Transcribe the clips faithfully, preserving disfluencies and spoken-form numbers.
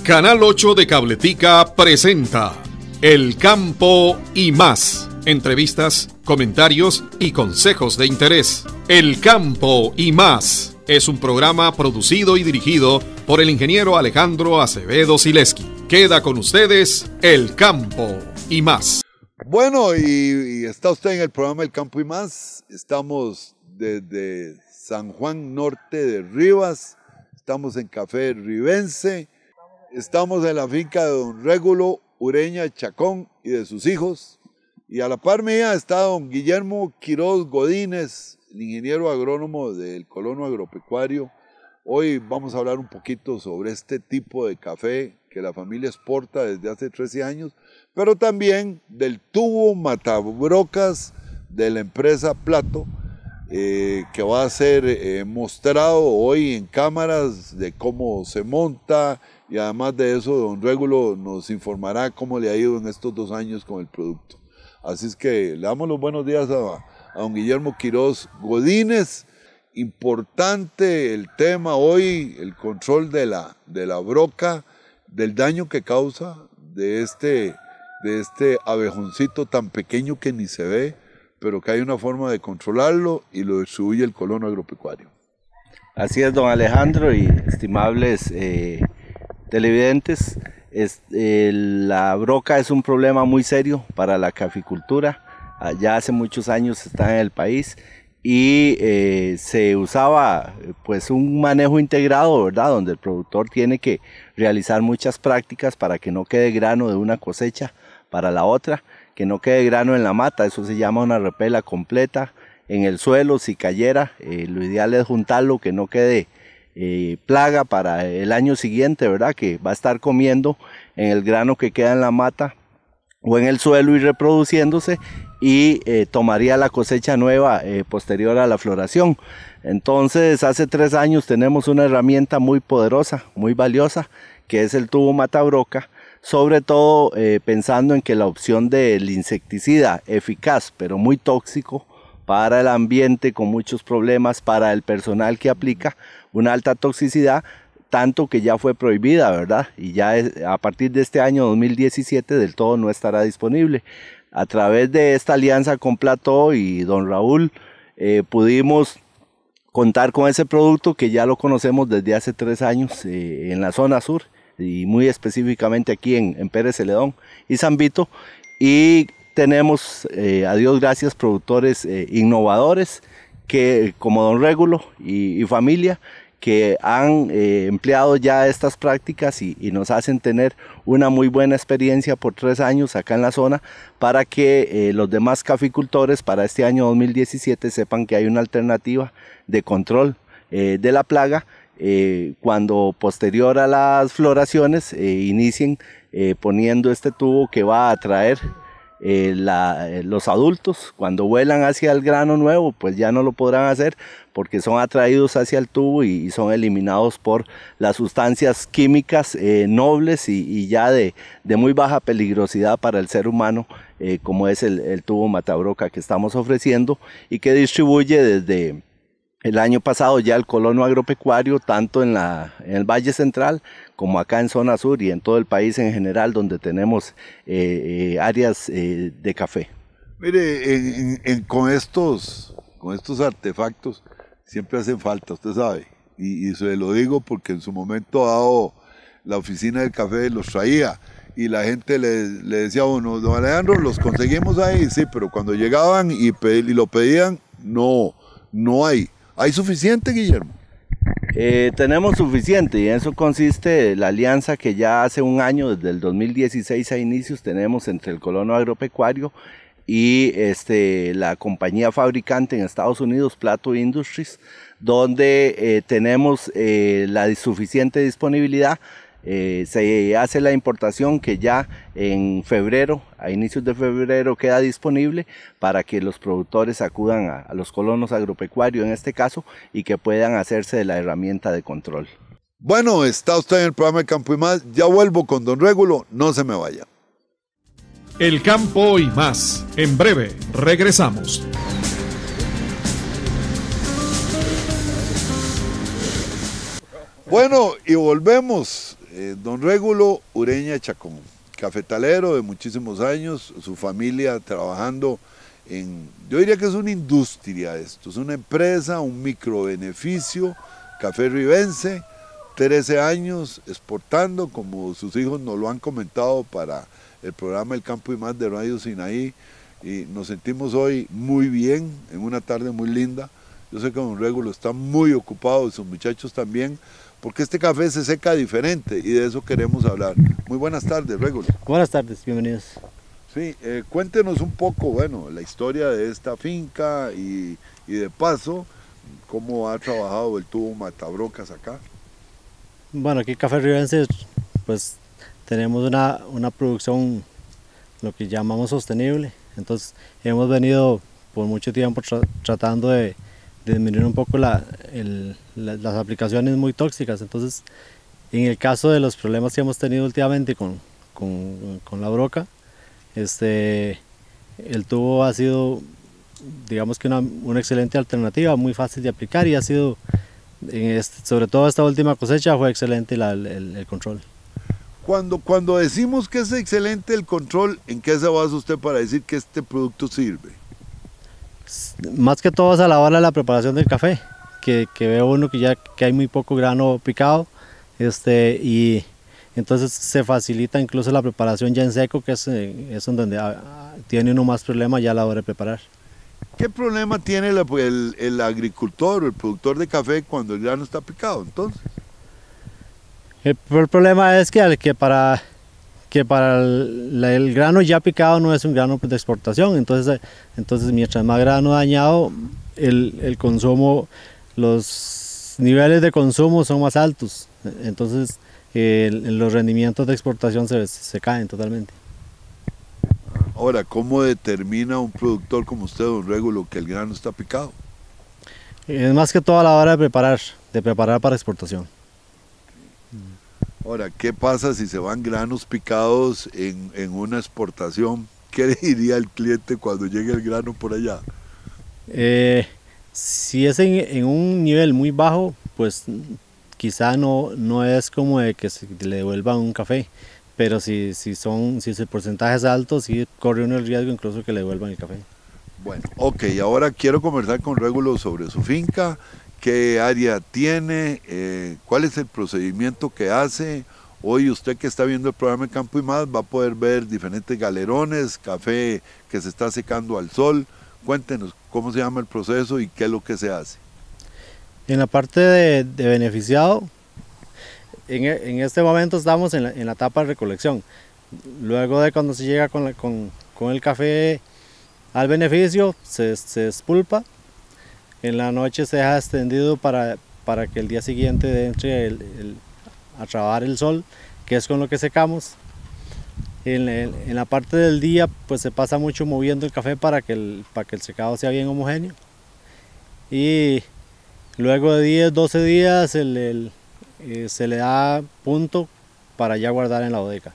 Canal ocho de Cabletica presenta El Campo y Más. Entrevistas, comentarios y consejos de interés. El Campo y Más es un programa producido y dirigido por el ingeniero Alejandro Acevedo Sileski. Queda con ustedes El Campo y Más. Bueno, y, y está usted en el programa El Campo y Más. Estamos desde San Juan Norte de Rivas, estamos en Café Ribense, estamos en la finca de don Régulo Ureña Chacón y de sus hijos, y a la par mía está don Guillermo Quiroz Godínez, el ingeniero agrónomo del Colono Agropecuario. Hoy vamos a hablar un poquito sobre este tipo de café que la familia exporta desde hace trece años, pero también del tubo matabrocas de la empresa Plato, eh, que va a ser eh, mostrado hoy en cámaras de cómo se monta, y además de eso don Régulo nos informará cómo le ha ido en estos dos años con el producto. Así es que le damos los buenos días a, a don Guillermo Quiroz Godínez. Importante el tema hoy, el control de la, de la broca, del daño que causa de este, de este abejoncito tan pequeño que ni se ve, pero que hay una forma de controlarlo y lo distribuye el Colono Agropecuario. Así es, don Alejandro y estimables eh, televidentes. Es, eh, la broca es un problema muy serio para la caficultura. Ya hace muchos años está en el país y eh, se usaba pues un manejo integrado, ¿verdad? Donde el productor tiene que realizar muchas prácticas para que no quede grano de una cosecha para la otra, que no quede grano en la mata. Eso se llama una repela completa. En el suelo, si cayera, eh, lo ideal es juntarlo, que no quede eh, plaga para el año siguiente, ¿verdad? Que va a estar comiendo en el grano que queda en la mata o en el suelo y reproduciéndose, y eh, tomaría la cosecha nueva eh, posterior a la floración. Entonces, hace tres años tenemos una herramienta muy poderosa, muy valiosa, que es el tubo matabroca, sobre todo eh, pensando en que la opción del insecticida eficaz, pero muy tóxico para el ambiente, con muchos problemas para el personal que aplica, una alta toxicidad, tanto que ya fue prohibida, ¿verdad? Y ya es, a partir de este año dos mil diecisiete del todo no estará disponible. A través de esta alianza con Plato y don Raúl eh, pudimos contar con ese producto que ya lo conocemos desde hace tres años eh, en la zona sur, y muy específicamente aquí en, en Pérez Celedón y San Vito, y tenemos, eh, a Dios gracias, productores eh, innovadores que, como don Régulo y, y familia, que han eh, empleado ya estas prácticas y, y nos hacen tener una muy buena experiencia por tres años acá en la zona, para que eh, los demás caficultores para este año dos mil diecisiete sepan que hay una alternativa de control eh, de la plaga, eh, cuando posterior a las floraciones eh, inicien eh, poniendo este tubo que va a atraer Eh, la, eh, los adultos. Cuando vuelan hacia el grano nuevo, pues ya no lo podrán hacer, porque son atraídos hacia el tubo y, y son eliminados por las sustancias químicas eh, nobles y, y ya de, de muy baja peligrosidad para el ser humano, eh, como es el, el tubo matabroca que estamos ofreciendo y que distribuye desde el año pasado ya el Colono Agropecuario, tanto en, la, en el Valle Central como acá en zona sur y en todo el país en general, donde tenemos eh, eh, áreas eh, de café. Mire, en, en, en, con, estos, con estos artefactos siempre hacen falta, usted sabe, y, y se lo digo porque en su momento dado la oficina del café los traía y la gente le, le decía a uno, don Alejandro, los conseguimos ahí, sí, pero cuando llegaban y, y lo pedían, no, no hay. ¿Hay suficiente, Guillermo? Eh, tenemos suficiente, y en eso consiste la alianza que ya hace un año, desde el dos mil dieciséis a inicios, tenemos entre el Colono Agropecuario y este, la compañía fabricante en Estados Unidos, Plato Industries, donde eh, tenemos eh, la suficiente disponibilidad. Eh, se hace la importación que ya en febrero, a inicios de febrero, queda disponible para que los productores acudan a, a los colonos agropecuarios en este caso, y que puedan hacerse de la herramienta de control. Bueno, está usted en el programa El Campo y Más. Ya vuelvo con don Régulo, no se me vaya. El Campo y Más, en breve regresamos. Bueno, y volvemos. eh, don Régulo Ureña Chacón, cafetalero de muchísimos años, su familia trabajando en, yo diría que es una industria esto, es una empresa, un microbeneficio, Café Ribense, trece años exportando, como sus hijos nos lo han comentado para el programa El Campo y Más de Radio Sinaí, y nos sentimos hoy muy bien, en una tarde muy linda. Yo sé que don Régulo está muy ocupado y sus muchachos también, porque este café se seca diferente y de eso queremos hablar. Muy buenas tardes, Régulo. Buenas tardes, bienvenidos. Sí, eh, cuéntenos un poco, bueno, la historia de esta finca y, y de paso, cómo ha trabajado el tubo Matabrocas acá. Bueno, aquí Café Ribense, pues tenemos una, una producción, lo que llamamos sostenible. Entonces hemos venido por mucho tiempo tra tratando de, de disminuir un poco la, el, la, las aplicaciones muy tóxicas. Entonces, en el caso de los problemas que hemos tenido últimamente con, con, con la broca, este, el tubo ha sido, digamos que una, una excelente alternativa, muy fácil de aplicar y ha sido, en este, sobre todo esta última cosecha, fue excelente la, el, el control. Cuando, cuando decimos que es excelente el control, ¿en qué se basa usted para decir que este producto sirve? Más que todo es a la hora de la preparación del café, que, que ve uno que ya que hay muy poco grano picado, este, y entonces se facilita incluso la preparación ya en seco, que es, es donde a, tiene uno más problema ya a la hora de preparar. ¿Qué problema tiene el, el, el agricultor o el productor de café cuando el grano está picado entonces? El, el problema es que, que para, que para el, el grano ya picado no es un grano de exportación, entonces, entonces mientras más grano dañado, el, el consumo, los niveles de consumo son más altos, entonces el, los rendimientos de exportación se, se caen totalmente. Ahora, ¿cómo determina un productor como usted, don Régulo, que el grano está picado? Es más que todo a la hora de preparar, de preparar para exportación. Ahora, ¿qué pasa si se van granos picados en, en una exportación? ¿Qué le diría al cliente cuando llegue el grano por allá? Eh, si es en, en un nivel muy bajo, pues quizá no, no es como de que se le devuelvan un café, pero si, si, son, si el porcentaje es alto, sí corre uno el riesgo incluso que le devuelvan el café. Bueno, ok, ahora quiero conversar con Régulo sobre su finca. ¿Qué área tiene? Eh, ¿Cuál es el procedimiento que hace? Hoy usted que está viendo el programa El Campo y Más va a poder ver diferentes galerones, café que se está secando al sol. Cuéntenos cómo se llama el proceso y qué es lo que se hace. En la parte de, de beneficiado, en, en este momento estamos en la, en la etapa de recolección. Luego de cuando se llega con, la, con, con el café al beneficio, se, se despulpa. En la noche se deja extendido para, para que el día siguiente entre el, el, a trabajar el sol, que es con lo que secamos. En, el, en la parte del día pues se pasa mucho moviendo el café para que el, para que el secado sea bien homogéneo. Y luego de diez, doce días el, el, eh, se le da punto para ya guardar en la bodega.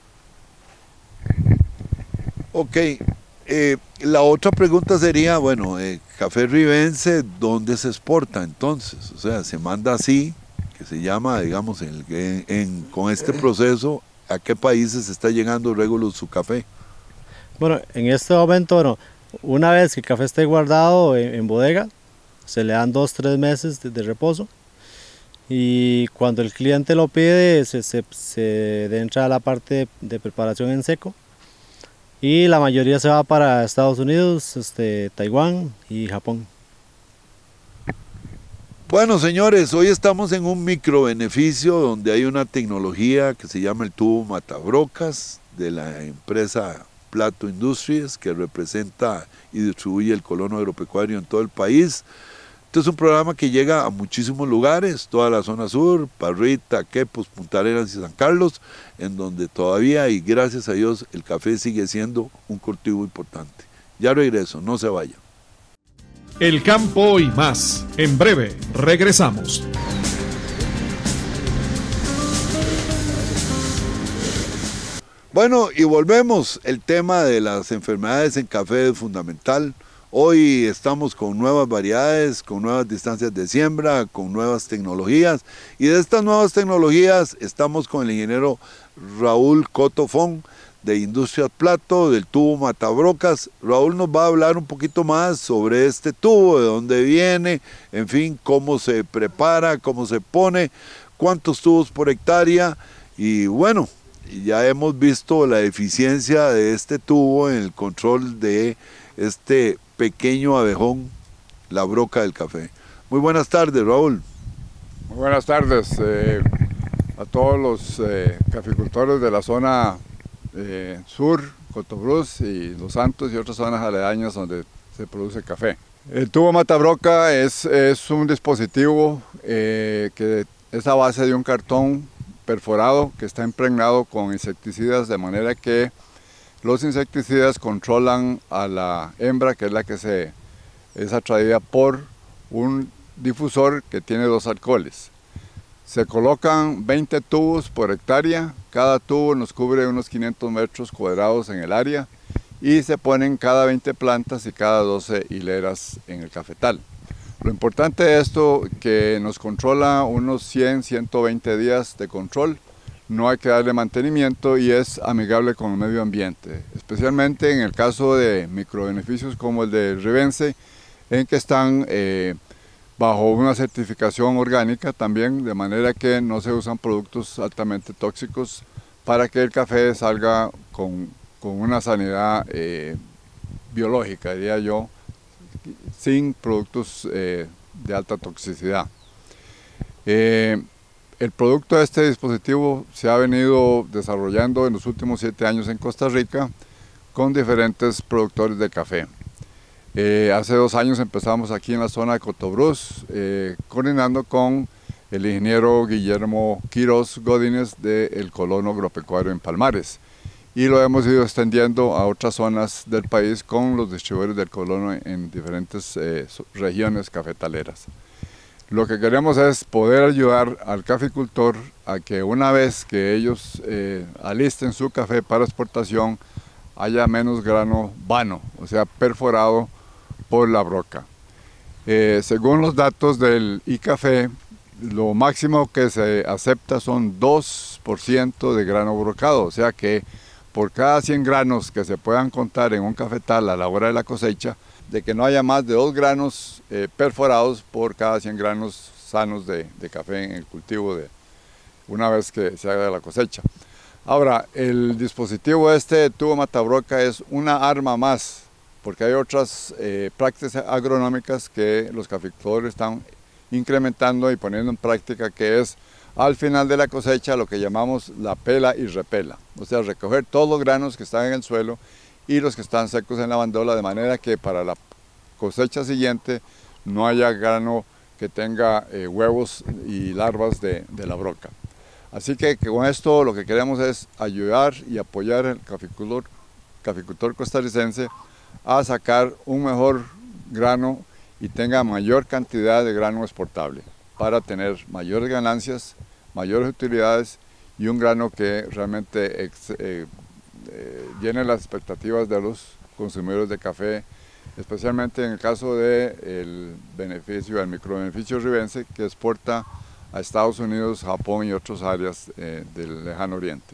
Ok. Eh, la otra pregunta sería, bueno, eh, Café Ribense, ¿dónde se exporta entonces? O sea, se manda así, que se llama, digamos, en, en, en, con este proceso, ¿a qué países está llegando Régulo su café? Bueno, en este momento, bueno, una vez que el café esté guardado en, en bodega, se le dan dos, tres meses de, de reposo, y cuando el cliente lo pide, se, se, se entra a la parte de, de preparación en seco, y la mayoría se va para Estados Unidos, este, Taiwán y Japón. Bueno, señores, hoy estamos en un micro beneficio donde hay una tecnología que se llama el tubo Matabrocas de la empresa Plato Industries, que representa y distribuye el colono agropecuario en todo el país. Este es un programa que llega a muchísimos lugares, toda la zona sur, Parrita, Quepos, Punta Arenas y San Carlos, en donde todavía y gracias a Dios el café sigue siendo un cultivo importante. Ya regreso, no se vayan. El campo y más. En breve, regresamos. Bueno, y volvemos. El tema de las enfermedades en café es fundamental. Hoy estamos con nuevas variedades, con nuevas distancias de siembra, con nuevas tecnologías, y de estas nuevas tecnologías estamos con el ingeniero Raúl Coto Font de Industrias Plato, del tubo Matabrocas. Raúl nos va a hablar un poquito más sobre este tubo, de dónde viene, en fin, cómo se prepara, cómo se pone, cuántos tubos por hectárea, y bueno, ya hemos visto la eficiencia de este tubo en el control de este pequeño abejón, la broca del café. Muy buenas tardes, Raúl. Muy buenas tardes eh, a todos los eh, caficultores de la zona eh, sur, Cotobruz y Los Santos y otras zonas aledañas donde se produce café. El tubo Matabroca es, es un dispositivo eh, que es a base de un cartón perforado que está impregnado con insecticidas, de manera que los insecticidas controlan a la hembra, que es la que se es atraída por un difusor que tiene dos alcoholes. Se colocan veinte tubos por hectárea, cada tubo nos cubre unos quinientos metros cuadrados en el área y se ponen cada veinte plantas y cada doce hileras en el cafetal. Lo importante de esto que nos controla unos cien a ciento veinte días de control, no hay que darle mantenimiento y es amigable con el medio ambiente, especialmente en el caso de microbeneficios como el de Rivense, en que están eh, bajo una certificación orgánica también, de manera que no se usan productos altamente tóxicos para que el café salga con, con una sanidad eh, biológica, diría yo, sin productos eh, de alta toxicidad. Eh, el producto de este dispositivo se ha venido desarrollando en los últimos siete años en Costa Rica con diferentes productores de café. Eh, hace dos años empezamos aquí en la zona de Cotobruz, eh, coordinando con el ingeniero Guillermo Quiroz Godínez del Colono Agropecuario en Palmares, y lo hemos ido extendiendo a otras zonas del país con los distribuidores del Colono en diferentes eh, regiones cafetaleras. Lo que queremos es poder ayudar al caficultor a que una vez que ellos eh, alisten su café para exportación haya menos grano vano, o sea, perforado por la broca. Eh, según los datos del iCafé, lo máximo que se acepta son dos por ciento de grano brocado, o sea que por cada cien granos que se puedan contar en un cafetal a la hora de la cosecha, de que no haya más de dos granos eh, perforados por cada cien granos sanos de, de café en el cultivo de una vez que se haga la cosecha. Ahora, el dispositivo este de tubo Matabroca es una arma más, porque hay otras eh, prácticas agronómicas que los caficultores están incrementando y poniendo en práctica, que es al final de la cosecha lo que llamamos la pela y repela, o sea, recoger todos los granos que están en el suelo y los que están secos en la bandola, de manera que para la cosecha siguiente no haya grano que tenga eh, huevos y larvas de, de la broca. Así que, que con esto lo que queremos es ayudar y apoyar al caficultor, caficultor costarricense a sacar un mejor grano y tenga mayor cantidad de grano exportable para tener mayores ganancias, mayores utilidades y un grano que realmente ex, eh, eh, llene las expectativas de los consumidores de café, especialmente en el caso del beneficio, el microbeneficio ribense, que exporta a Estados Unidos, Japón y otras áreas eh, del lejano oriente.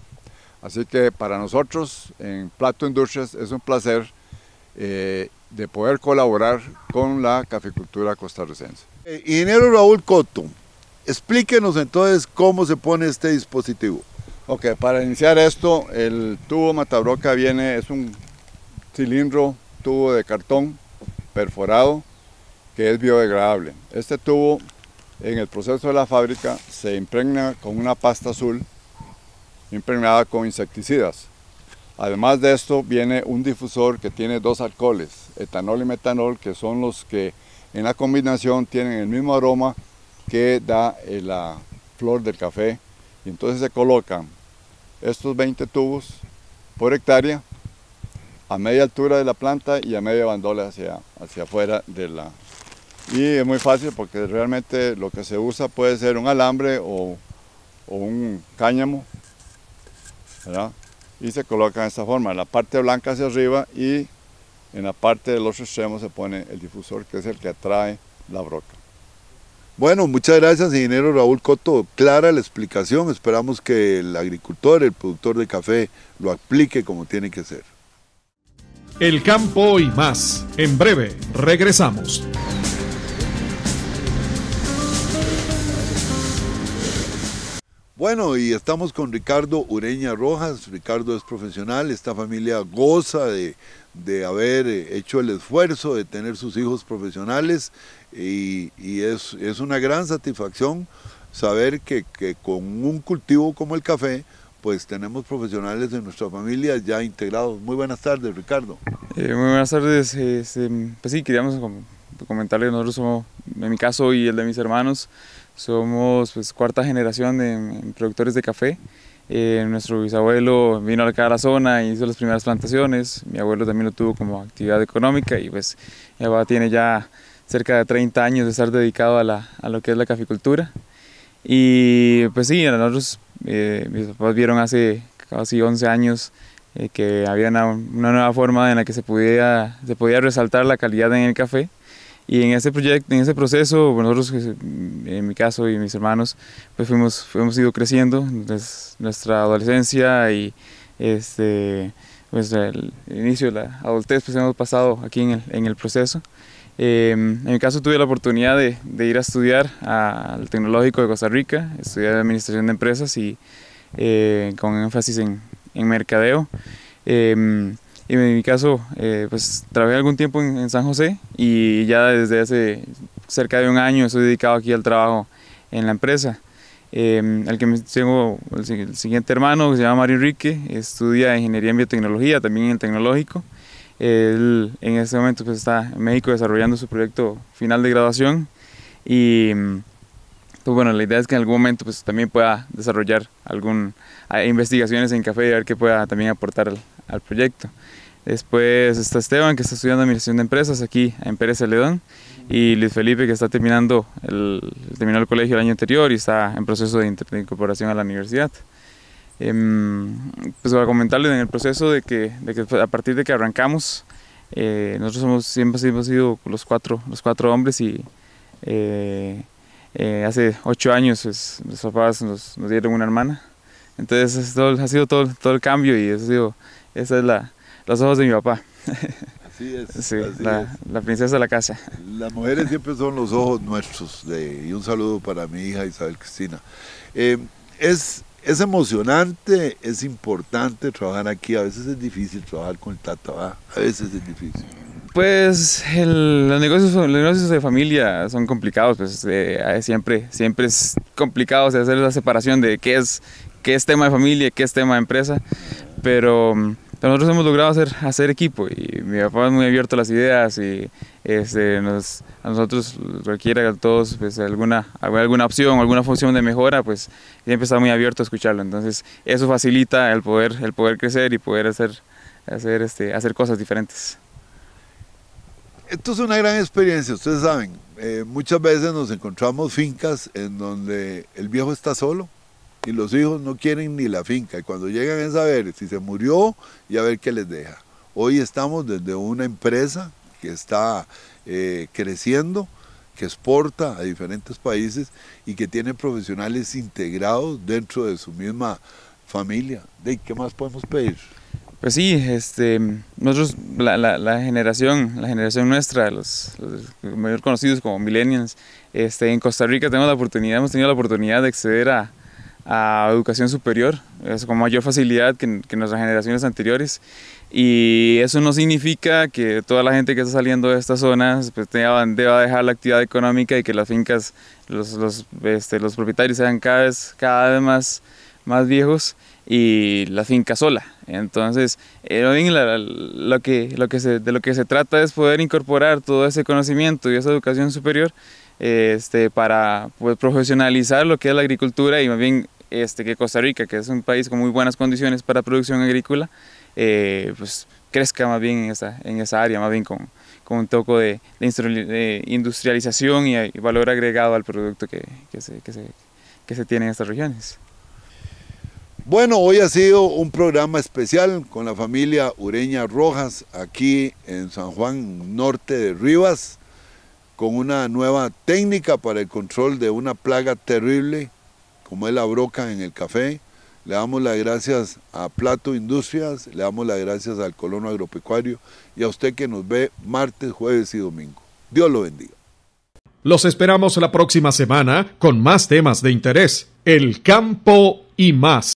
Así que para nosotros en Plato Industrias es un placer eh, de poder colaborar con la caficultura costarricense. Eh, ingeniero Raúl Coto, explíquenos entonces cómo se pone este dispositivo. Ok, para iniciar esto, el tubo Matabroca viene, es un cilindro, tubo de cartón perforado que es biodegradable. Este tubo en el proceso de la fábrica se impregna con una pasta azul impregnada con insecticidas. Además de esto viene un difusor que tiene dos alcoholes, etanol y metanol, que son los que en la combinación tienen el mismo aroma que da la flor del café, y entonces se colocan estos veinte tubos por hectárea a media altura de la planta y a media bandola hacia, hacia afuera de la... Y es muy fácil porque realmente lo que se usa puede ser un alambre o, o un cáñamo, ¿verdad? Y se coloca de esta forma, la parte blanca hacia arriba y En la parte del otro extremo se pone el difusor, que es el que atrae la broca. Bueno, muchas gracias, ingeniero Raúl Coto. Clara la explicación. Esperamos que el agricultor, el productor de café, lo aplique como tiene que ser. El campo y más. En breve, regresamos. Bueno, y estamos con Ricardo Ureña Rojas. Ricardo es profesional, esta familia goza de, de haber hecho el esfuerzo de tener sus hijos profesionales y, y es, es una gran satisfacción saber que, que con un cultivo como el café, pues tenemos profesionales de nuestra familia ya integrados. Muy buenas tardes, Ricardo. Eh, muy buenas tardes. Este, pues sí, queríamos comentarle que nosotros somos, en mi caso y el de mis hermanos, somos pues cuarta generación de productores de café. Eh, nuestro bisabuelo vino acá a la zona y hizo las primeras plantaciones. Mi abuelo también lo tuvo como actividad económica y pues mi papá tiene ya cerca de treinta años de estar dedicado a, la, a lo que es la caficultura. Y pues sí, nosotros, eh, mis papás vieron hace casi once años eh, que había una, una nueva forma en la que se podía, se podía resaltar la calidad en el café. Y en ese proyecto, en ese proceso, nosotros, en mi caso y mis hermanos, pues fuimos, hemos ido creciendo desde nuestra adolescencia y este, pues el inicio de la adultez, pues hemos pasado aquí en el, en el proceso. Eh, en mi caso tuve la oportunidad de, de ir a estudiar al Tecnológico de Costa Rica, estudiar Administración de Empresas y eh, con énfasis en, en mercadeo. Eh, Y en mi caso, eh, pues trabajé algún tiempo en, en San José y ya desde hace cerca de un año estoy dedicado aquí al trabajo en la empresa. Eh, el que me tengo, el, el siguiente hermano, que se llama Mario Enrique, estudia Ingeniería en Biotecnología, también en el Tecnológico. Él en este momento pues, está en México desarrollando su proyecto final de graduación y pues, bueno, la idea es que en algún momento pues, también pueda desarrollar algunas investigaciones en café y a ver qué pueda también aportar al, al proyecto. Después está Esteban, que está estudiando Administración de Empresas aquí en Pérez Celedón, y Luis Felipe, que está terminando el, terminó el colegio el año anterior y está en proceso de, de incorporación a la universidad. Eh, pues para comentarles en el proceso de que, de que a partir de que arrancamos, eh, nosotros somos, siempre hemos sido los cuatro, los cuatro hombres y eh, eh, hace ocho años pues, los papás nos, nos dieron una hermana. Entonces todo, ha sido todo, todo el cambio y ha sido, esa es la... los ojos de mi papá. Así es. Sí, así la, es. la princesa de la casa. Las mujeres siempre son los ojos nuestros. De, y un saludo para mi hija Isabel Cristina. Eh, es, es emocionante, es importante trabajar aquí. A veces es difícil trabajar con el Tata, ¿verdad? A veces es difícil. Pues el, los, negocios, los negocios de familia son complicados. Pues, eh, siempre, siempre es complicado hacer la separación de qué es, qué es tema de familia y qué es tema de empresa. Pero... Pero nosotros hemos logrado hacer, hacer equipo y mi papá es muy abierto a las ideas y este, nos, a nosotros cualquiera a todos pues, alguna, alguna opción, alguna función de mejora, pues siempre está muy abierto a escucharlo. Entonces eso facilita el poder, el poder crecer y poder hacer, hacer, este, hacer cosas diferentes. Esto es una gran experiencia, ustedes saben, eh, muchas veces nos encontramos fincas en donde el viejo está solo y los hijos no quieren ni la finca, y cuando llegan es a ver si se murió y a ver qué les deja. Hoy estamos desde una empresa que está eh, creciendo, que exporta a diferentes países y que tiene profesionales integrados dentro de su misma familia. ¿De qué más podemos pedir? Pues sí, este, nosotros, la, la, la generación, la generación nuestra, los, los mejor conocidos como millennials, este, en Costa Rica tenemos la oportunidad, hemos tenido la oportunidad de acceder a a educación superior, es con mayor facilidad que, que nuestras generaciones anteriores, y eso no significa que toda la gente que está saliendo de estas zonas pues, deba, deba dejar la actividad económica y que las fincas, los, los, este, los propietarios sean cada vez, cada vez más, más viejos y la finca sola. Entonces, eh, la, lo que, lo que se, de lo que se trata es poder incorporar todo ese conocimiento y esa educación superior Este, para pues, profesionalizar lo que es la agricultura y más bien este, que Costa Rica, que es un país con muy buenas condiciones para producción agrícola, eh, pues crezca más bien en esa, en esa área, más bien con, con un toque de, de industrialización y, y valor agregado al producto que, que, se, que, se, que se tiene en estas regiones. Bueno, hoy ha sido un programa especial con la familia Ureña Rojas aquí en San Juan Norte de Rivas, con una nueva técnica para el control de una plaga terrible como es la broca en el café. Le damos las gracias a Plato Industrias, le damos las gracias al Colono Agropecuario y a usted que nos ve martes, jueves y domingo. Dios lo bendiga. Los esperamos la próxima semana con más temas de interés. El campo y más.